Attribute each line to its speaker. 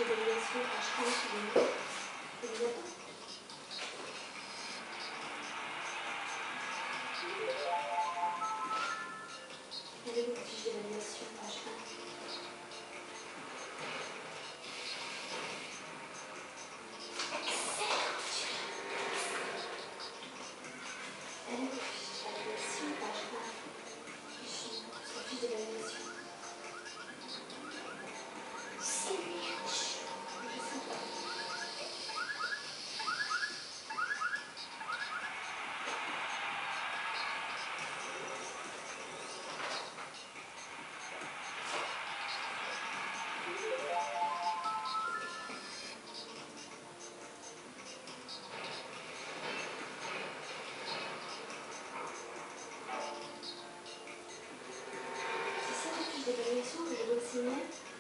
Speaker 1: d'évaluation H1 qui vous attend. Avez-vous votre fiche d'évaluation H1? Avez-vous votre fiche d'évaluation H1? Fiche d'évaluation. C'est ça la fiche d'évaluation que je dois signer?